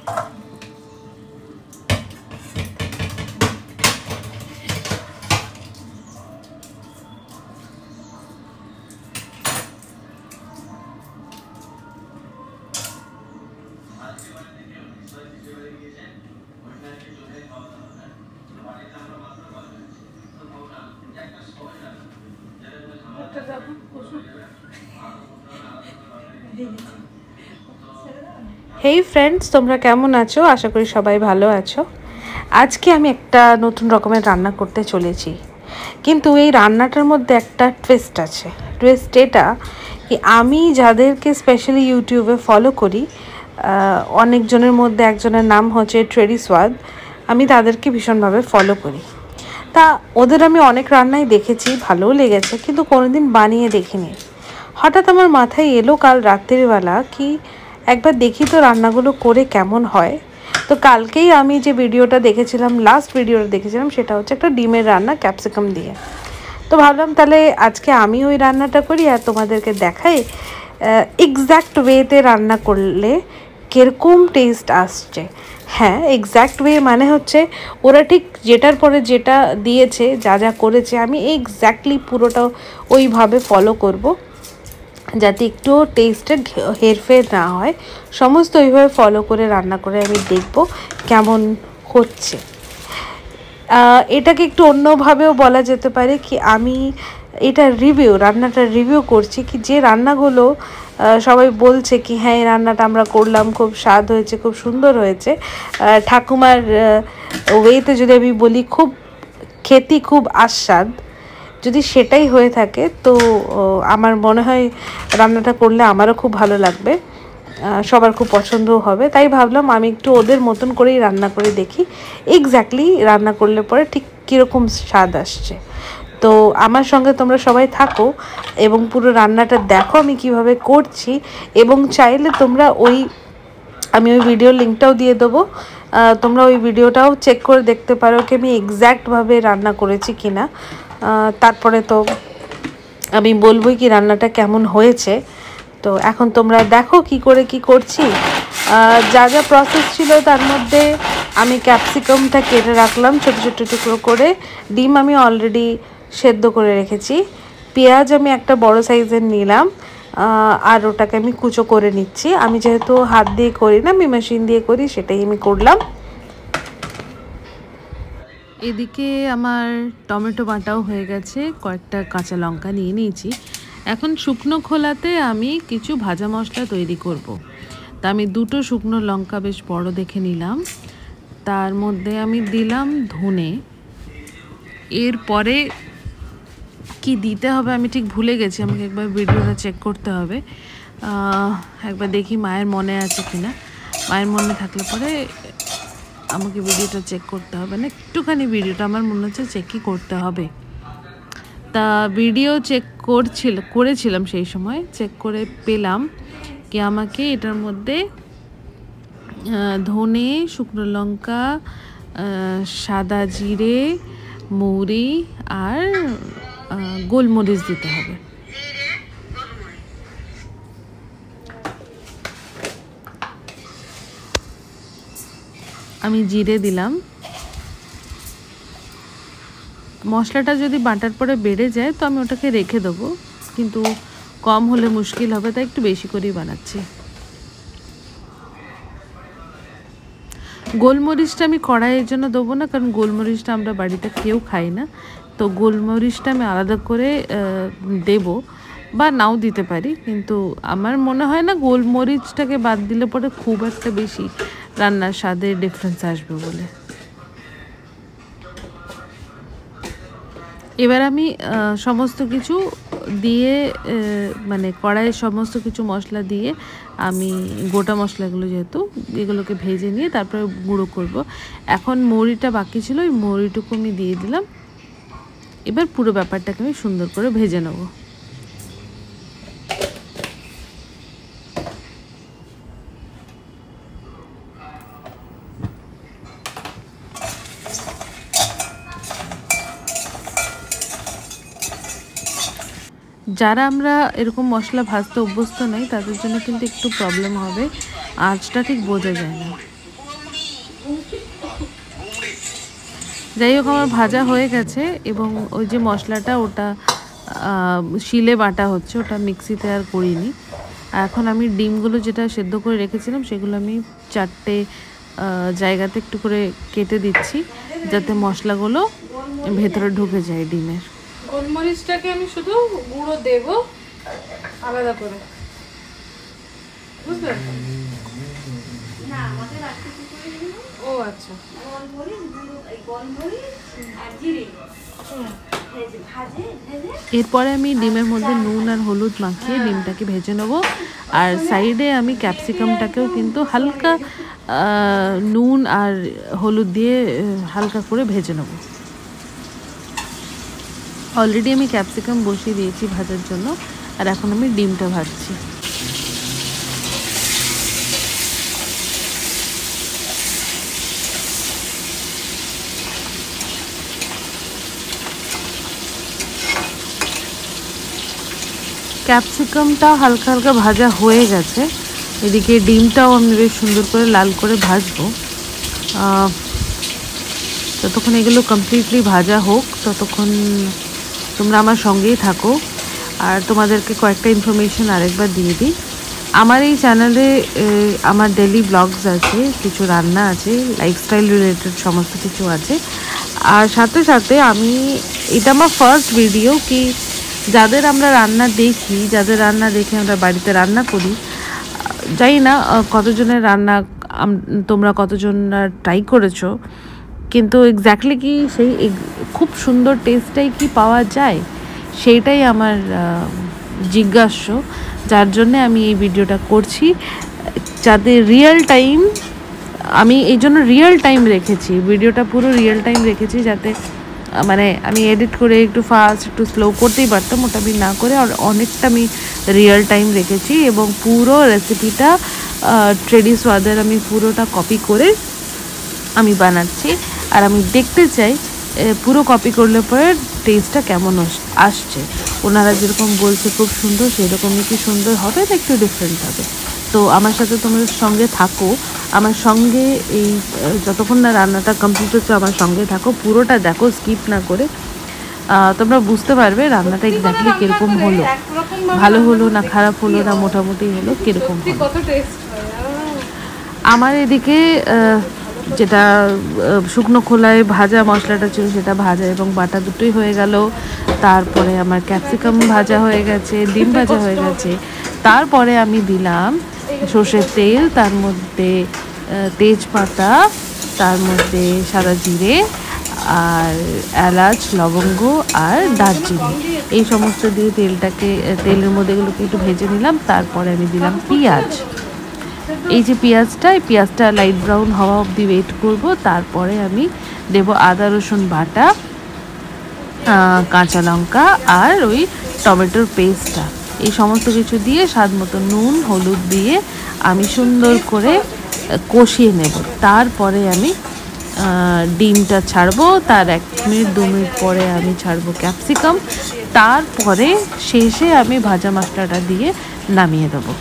হেই friends, তোমরা কেমন আছো? আশা করি সবাই ভালো আছো। আজকে আমি একটা নতুন রকমের রান্না করতে চলেছি, কিন্তু এই রান্নাটার মধ্যে একটা টুইস্ট আছে। টুইস্ট এটা কি, আমি যাদেরকে স্পেশালি ইউটিউবে ফলো করি, অনেকজনের মধ্যে একজনের নাম হচ্ছে ট্রেডি সোয়াদ। আমি তাদেরকে ভীষণভাবে ফলো করি। তা ওদের আমি অনেক রান্নাই দেখেছি, ভালোও লেগেছে, কিন্তু কোনোদিন বানিয়ে দেখিনি। হঠাৎ আমার মাথায় এলো কাল রাত্রিবেলা কি একবার দেখি তো রান্নাগুলো করে কেমন হয়। তো কালকেই আমি যে ভিডিওটা দেখেছিলাম, লাস্ট ভিডিওটা দেখেছিলাম, সেটা হচ্ছে একটা ডিমের রান্না ক্যাপসিকাম দিয়ে। তো ভাবলাম তাহলে আজকে আমি ওই রান্নাটা করি আর তোমাদেরকে দেখাই এক্স্যাক্ট ওয়েতে রান্না করলে কীরকম টেস্ট আসছে। হ্যাঁ, এক্স্যাক্ট ওয়ে মানে হচ্ছে ওরা ঠিক যেটার পরে যেটা দিয়েছে, যা যা করেছে, আমি এক্স্যাক্টলি পুরোটা ওইভাবে ফলো করব, যাতে একটু টেস্টের হেরফের না হয়। সমস্ত ওইভাবে ফলো করে রান্না করে আমি দেখব কেমন হচ্ছে। এটাকে একটু অন্যভাবেও বলা যেতে পারে কি, আমি এটা রান্নাটা রিভিউ করছি, কি যে রান্নাগুলো সবাই বলছে কি হ্যাঁ এই রান্নাটা আমরা করলাম, খুব স্বাদ হয়েছে, খুব সুন্দর হয়েছে, ঠাকুমার ওয়েতে যদি আমি বলি খুব খেতে খুব আস্বাদ, যদি সেটাই হয়ে থাকে তো আমার মনে হয় রান্নাটা করলে আমারও খুব ভালো লাগবে, সবার খুব পছন্দও হবে। তাই ভাবলাম আমি একটু ওদের মতন করেই রান্না করে দেখি, এক্স্যাক্টলি রান্না করলে পরে ঠিক কীরকম স্বাদ আসছে। তো আমার সঙ্গে তোমরা সবাই থাকো এবং পুরো রান্নাটা দেখো আমি কিভাবে করছি। এবং চাইলে তোমরা আমি ওই ভিডিওর লিঙ্কটাও দিয়ে দেবো, তোমরা ওই ভিডিওটাও চেক করে দেখতে পারো কি আমি এক্স্যাক্টভাবে রান্না করেছি কিনা। তারপরে তো আমি বলবোই কি রান্নাটা কেমন হয়েছে। তো এখন তোমরা দেখো কি করে কি করছি। যা যা প্রসেস ছিল তার মধ্যে আমি ক্যাপসিকামটা কেটে রাখলাম ছোটো ছোটো টুকরো করে, ডিম আমি অলরেডি সেদ্ধ করে রেখেছি, পেঁয়াজ আমি একটা বড় সাইজের নিলাম, আর ওটাকে আমি কুচো করে নিচ্ছি। আমি যেহেতু হাত দিয়ে করি না, আমি মেশিন দিয়ে করি, সেটাই আমি করলাম। এদিকে আমার টমেটো বাটাও হয়ে গেছে, কয়েকটা কাঁচা লঙ্কা নিয়ে নিয়েছি। এখন শুকনো খোলাতে আমি কিছু ভাজা মশলা তৈরি করব। তা আমি দুটো শুকনো লঙ্কা বেশ বড় দেখে নিলাম, তার মধ্যে আমি দিলাম ধনে। এরপরে কি দিতে হবে আমি ঠিক ভুলে গেছি, আমাকে একবার ভিডিওটা চেক করতে হবে, একবার দেখি মায়ের মনে আছে কিনা। মায়ের মনে থাকলে পরে আমাকে ভিডিওটা চেক করতে হবে না, একটুখানি ভিডিওটা আমার মনে হচ্ছে চেকই করতে হবে। তা ভিডিও চেক করেছিলাম সেই সময়, চেক করে পেলাম কি আমাকে এটার মধ্যে ধনে, শুকনো লঙ্কা, সাদা জিরে, মৌরি আর গোলমরিচ দিতে হবে। আমি জিরে দিলাম। মশলাটা যদি বাটার পরে বেড়ে যায় তো আমি ওটাকে রেখে দেবো, কিন্তু কম হলে মুশকিল হবে, তাই একটু বেশি করেই বানাচ্ছি। গোলমরিচটা আমি কড়াইয়ের জন্য দেবো না, কারণ গোলমরিচটা আমরা বাড়িতে কেউ খাই না। তো গোলমরিচটা আমি আলাদা করে দেব, বা নাও দিতে পারি, কিন্তু আমার মনে হয় না গোলমরিচটাকে বাদ দিলে পরে খুব একটা বেশি রান্নার স্বাদে ডিফারেন্স আসবে বলে। এবার আমি সমস্ত কিছু দিয়ে মানে কড়াইয়ে সমস্ত কিছু মশলা দিয়ে আমি গোটা মশলাগুলো যেহেতু এগুলোকে ভেজে নিয়ে তারপরে গুঁড়ো করব। এখন মৌরিটা বাকি ছিল, ওই মৌরিটুকু আমি দিয়ে দিলাম। এবার পুরো ব্যাপারটাকে আমি সুন্দর করে ভেজে নেব। যারা আমরা এরকম মশলা ভাজতে অভ্যস্ত নই তাদের জন্য কিন্তু একটু প্রবলেম হবে, আঁচটা ঠিক বোঝা যায় না। যাই হোক আমার ভাজা হয়ে গেছে এবং ওই যে মশলাটা ওটা শিলে বাটা হচ্ছে, ওটা মিক্সিতে আর করিনি। এখন আমি ডিমগুলো যেটা সেদ্ধ করে রেখেছিলাম সেগুলো আমি 4টে জায়গাতে একটু করে কেটে দিচ্ছি যাতে মশলাগুলো ভেতরে ঢুকে যায় ডিমের। গোলমরিচটাকে আমি শুধু গুঁড়ো দেব আলাদা করে, বুঝলেন? না আমাদের রাখতে কি করে দিন? ও আচ্ছা, গোলমরিচ গুঁড়ো, এই গোলমরিচ আর জিরে এরপরে আমি ডিমের মধ্যে নুন আর হলুদ মাখিয়ে ডিমটাকে ভেজে নেবো। আর সাইডে আমি ক্যাপসিকামটাকেও কিন্তু হালকা নুন আর হলুদ দিয়ে হালকা করে ভেজে নেবো। অলরেডি আমি ক্যাপসিকাম বসিয়ে দিয়েছি ভাজার জন্য, আর এখন আমি ডিমটা ভাজছি। ক্যাপসিকামটা হালকা হালকা ভাজা হয়ে গেছে, এদিকে ডিমটাও আমি বেশ সুন্দর করে লাল করে ভাজবো। ততক্ষণ এগুলো কমপ্লিটলি ভাজা হোক, ততক্ষণ তোমরা আমার সঙ্গেই থাকো। আর তোমাদেরকে কয়েকটা ইনফরমেশন আরেকবার দিয়ে দিই। আমার এই চ্যানেলে আমার ডেলি ব্লগস আছে, কিছু রান্না আছে, লাইফস্টাইল রিলেটেড সমস্ত কিছু আছে। আর সাথে সাথে আমি, এটা আমার ফার্স্ট ভিডিও কি যাদের আমরা রান্না দেখি, যাদের রান্না দেখে আমরা বাড়িতে রান্না করি, জানি না কতজনের রান্না তোমরা কতজন ট্রাই করেছো, কিন্তু এক্স্যাক্টলি কি সেই খুব সুন্দর টেস্টটাই কি পাওয়া যায়, সেইটাই আমার জিজ্ঞাস্য। যার জন্যে আমি এই ভিডিওটা করছি, যাতে রিয়েল টাইম, আমি এই জন্য রিয়েল টাইম রেখেছি, ভিডিওটা পুরো রিয়েল টাইম রেখেছি, যাতে মানে আমি এডিট করে একটু ফাস্ট একটু স্লো করতেই পারতাম, ওটা আমি না করে অনেকটা আমি রিয়েল টাইম রেখেছি। এবং পুরো রেসিপিটা ট্রেডি স্বাদের আমি পুরোটা কপি করে আমি বানাচ্ছি। আর আমি দেখতে চাই পুরো কপি করলে পরে টেস্টটা কেমন আসছে। ওনারা যেরকম বলছে খুব সুন্দর, সেরকমই কি সুন্দর হবে না একটু ডিফারেন্ট হবে। তো আমার সাথে তোমার সঙ্গে থাকো, আমার সঙ্গে এই যতক্ষণ না রান্নাটা কমপ্লিট হচ্ছে আমার সঙ্গে থাকো, পুরোটা দেখো স্কিপ না করে। তোমরা বুঝতে পারবে রান্নাটা এক্স্যাক্টলি কীরকম হলো, ভালো হলো না খারাপ হলো না মোটামুটি হলো কীরকম হলো। আমার এদিকে যেটা শুকনো খোলায় ভাজা মশলাটা ছিল সেটা ভাজা এবং বাটা দুটোই হয়ে গেল। তারপরে আমার ক্যাপসিকাম ভাজা হয়ে গেছে, ডিম ভাজা হয়ে গেছে। তারপরে আমি দিলাম সর্ষের তেল, তার মধ্যে তেজপাতা, তার মধ্যে সাদা জিরে আর এলাচ, লবঙ্গ আর দারচিনি, এই সমস্ত দিয়ে তেলের মধ্যে এগুলোকে একটু ভেজে নিলাম। তারপরে আমি দিলাম পেঁয়াজ। এই যে পেঁয়াজটা লাইট ব্রাউন হওয়া অবধি ওয়েট করব। তারপরে আমি দেব আদা রসুন বাটা, কাঁচা লঙ্কা আর ওই টমেটোর পেস্টটা, এই সমস্ত কিছু দিয়ে স্বাদ মতো নুন হলুদ দিয়ে আমি সুন্দর করে কষিয়ে নেব। তারপরে আমি ডিমটা ছাড়বো, তার 1 মিনিট 2 মিনিট পরে আমি ছাড়বো ক্যাপসিকাম, তারপরে শেষে আমি ভাজা মশলাটা দিয়ে নামিয়ে দেবো।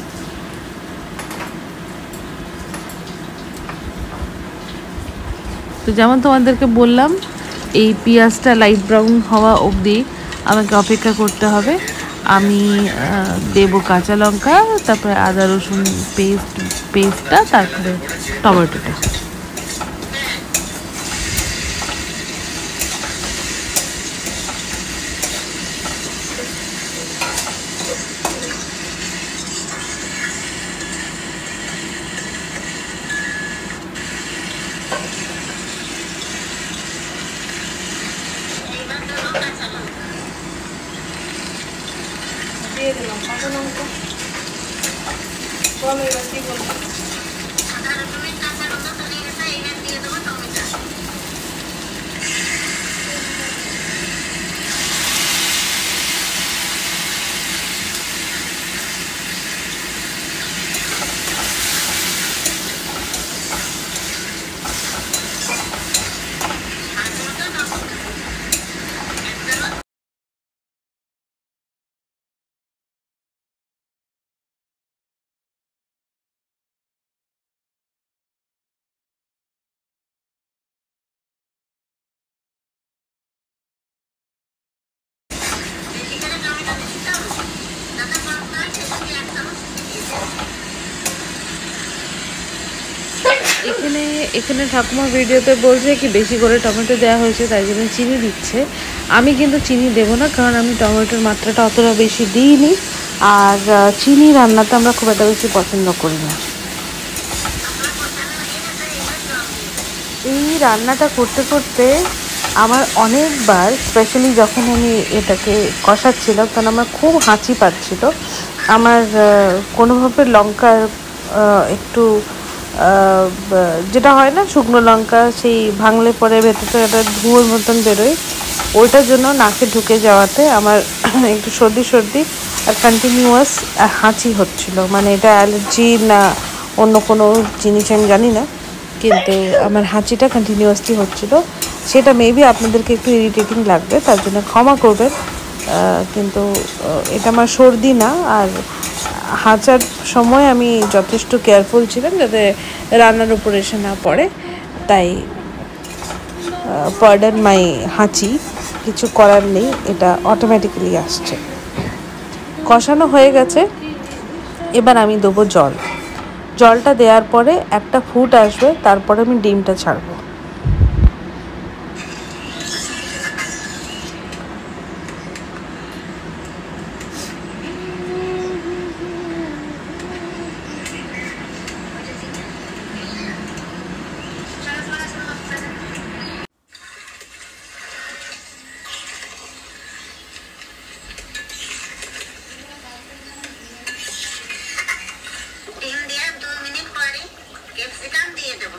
তো যেমন তোমাদেরকে বললাম, এই পেঁয়াজটা লাইট ব্রাউন হওয়া অবধি আমাকে অপেক্ষা করতে হবে। আমি দেবো কাঁচা লঙ্কা, তারপরে আদা রসুন পেস্টটা, তারপরে টমেটোটা। দিয়ে দিলাম কাঁচা লঙ্কা। বলো এবার কি বলবো। এখানে এখানে ঠাকুমা ভিডিওতে বলছে কি বেশি করে টমেটো দেওয়া হয়েছে তাই জন্য চিনি দিচ্ছে। আমি কিন্তু চিনি দেবো না, কারণ আমি টমেটোর মাত্রাটা অতটা বেশি দিইনি, আর চিনি রান্নাতে আমরা খুব একটা বেশি পছন্দ করি না। এই রান্নাটা করতে করতে আমার অনেকবার, স্পেশালি যখন আমি এটাকে কষাচ্ছিলাম তখন আমার খুব হাঁচি পাচ্ছিল। আমার কোনোভাবে লঙ্কার একটু যেটা হয় না শুকনো লঙ্কা, সেই ভাঙলে পরে ভেতরে একটা ধুয়োর মতন বেরোয়, ওইটার জন্য নাকে ঢুকে যাওয়াতে আমার একটু সর্দি সর্দি আর কন্টিনিউয়াস হাঁচি হচ্ছিল। মানে এটা অ্যালার্জি না অন্য কোনো জিনিস আমি জানি না, কিন্তু আমার হাঁচিটা কন্টিনিউয়াসলি হচ্ছিল। সেটা মেবি আপনাদেরকে একটু ইরিটেটিং লাগবে, তার জন্য ক্ষমা করবেন, কিন্তু এটা আমার সর্দি না। আর হাঁচার সময় আমি যথেষ্ট কেয়ারফুল ছিলাম যাতে রান্নার উপর এসে না পড়ে, তাই পার্ডন মাই হাঁচি, কিছু করার নেই, এটা অটোমেটিক্যালি আসছে। কষানো হয়ে গেছে, এবার আমি দেবো জল। জলটা দেওয়ার পরে একটা ফুট আসবে, তারপরে আমি ডিমটা ছাড়বো। ডিম দিয়ে 2 মিনিট পরে ক্যাপসিকাম দিয়ে দেবো।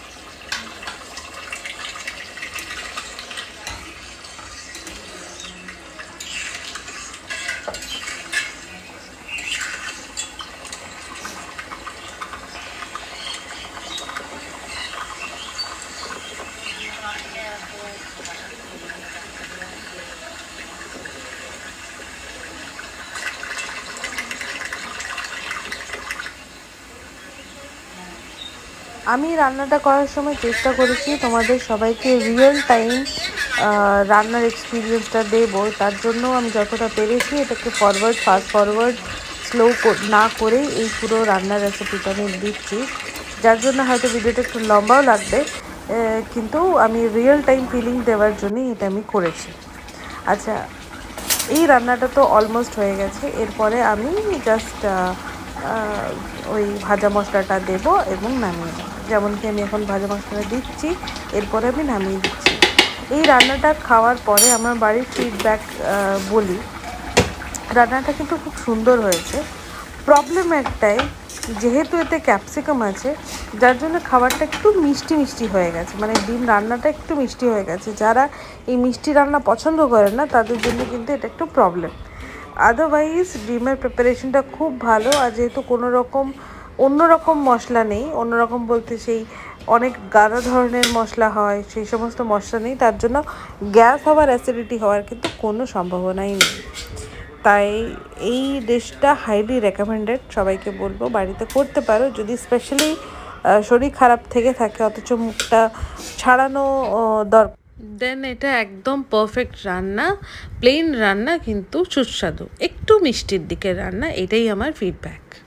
আমি রান্নাটা করার সময় চেষ্টা করেছি তোমাদের সবাইকে রিয়েল টাইম রান্নার এক্সপিরিয়েন্সটা দেবো, তার জন্য আমি যতটা পেরেছি এটাকে ফরওয়ার্ড ফাস্ট ফরওয়ার্ড স্লো না করেই এই পুরো রান্নার রেসিপিটা আমি দিচ্ছি, যার জন্য হয়তো ভিডিওটা একটু লম্বাও লাগবে, কিন্তু আমি রিয়েল টাইম ফিলিং দেওয়ার জন্যই এটা আমি করেছি। আচ্ছা, এই রান্নাটা তো অলমোস্ট হয়ে গেছে, এরপরে আমি জাস্ট ওই ভাজা মশলাটা দেব এবং নামিয়ে দেবো। যেমন কি আমি এখন ভাজা মশলাটা দিচ্ছি, এরপরে আমি নামিয়ে দিচ্ছি। এই রান্নাটা খাওয়ার পরে আমার বাড়ির ফিডব্যাক বলি, রান্নাটা কিন্তু খুব সুন্দর হয়েছে। প্রবলেম একটাই, যেহেতু এতে ক্যাপসিকাম আছে, যার জন্য খাবারটা একটু মিষ্টি মিষ্টি হয়ে গেছে, মানে ডিম রান্নাটা একটু মিষ্টি হয়ে গেছে। যারা এই মিষ্টি রান্না পছন্দ করে না তাদের জন্য কিন্তু এটা একটু প্রবলেম। আদারওয়াইজ ডিমের প্রিপারেশনটা খুব ভালো, আর যেহেতু কোনো রকম অন্যরকম মশলা নেই, অন্যরকম বলতে সেই অনেক গাঢ় ধরনের মশলা হয়, সেই সমস্ত মশলা নেই, তার জন্য গ্যাস হওয়ার অ্যাসিডিটি হওয়ার কিন্তু কোনো সম্ভাবনাই নেই। তাই এই ডিশটা হাইলি রেকমেন্ডেড, সবাইকে বলবো বাড়িতে করতে পারো যদি স্পেশালি শরীর খারাপ থেকে থাকে অথচ মুখটা ছাড়ানো দরকার, দেন এটা একদম পারফেক্ট রান্না। প্লেন রান্না কিন্তু সুস্বাদু, একটু মিষ্টির দিকে রান্না, এটাই আমার ফিডব্যাক।